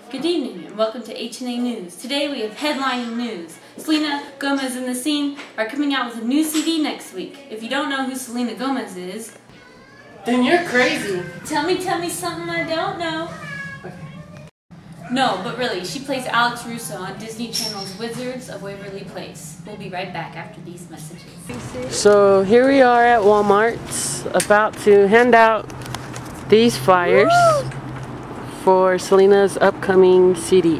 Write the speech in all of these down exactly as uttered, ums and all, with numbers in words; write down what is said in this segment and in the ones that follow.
Good evening and welcome to H and A News. Today we have headlining news. Selena Gomez and the Scene are coming out with a new C D next week. If you don't know who Selena Gomez is, then you're crazy. Tell me, tell me something I don't know. Okay. No, but really, she plays Alex Russo on Disney Channel's Wizards of Waverly Place. We'll be right back after these messages. So here we are at Walmart, about to hand out these flyers Woo! for Selena's upcoming C D.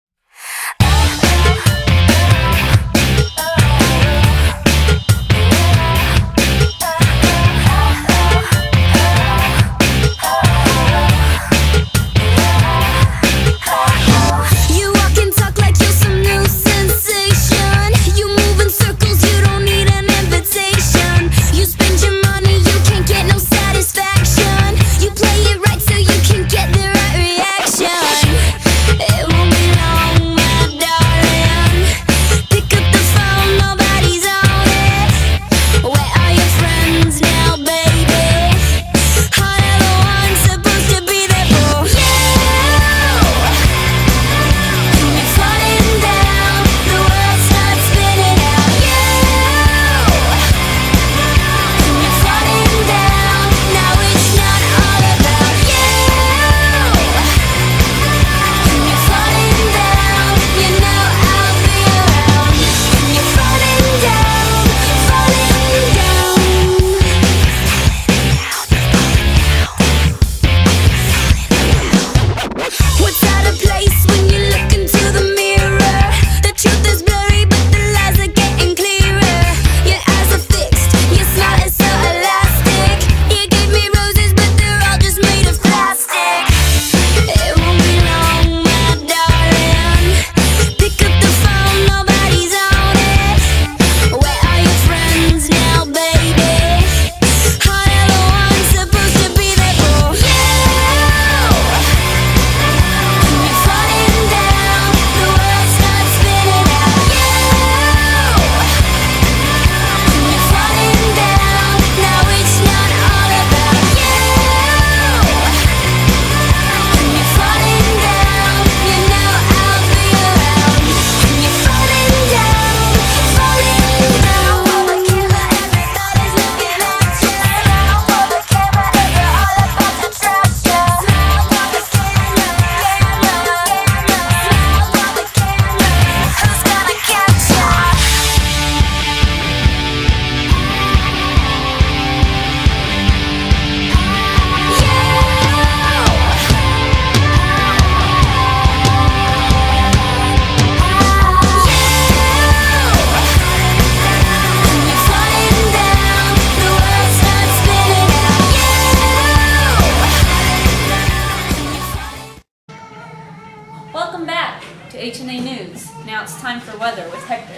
Welcome back to H and A News. Now it's time for weather with Hector.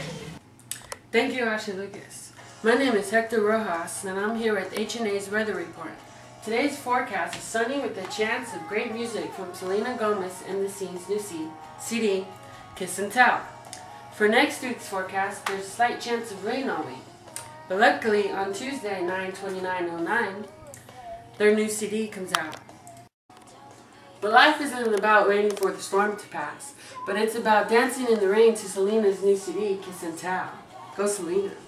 Thank you, Ashley Lucas. My name is Hector Rojas, and I'm here with H and A's weather report. Today's forecast is sunny with a chance of great music from Selena Gomez and the Scene's new C D, Kiss and Tell. For next week's forecast, there's a slight chance of rain all week. But luckily, on Tuesday, nine twenty-nine oh nine, their new C D comes out. But life isn't about waiting for the storm to pass, but it's about dancing in the rain to Selena's new C D, Kiss and Tell. Go Selena.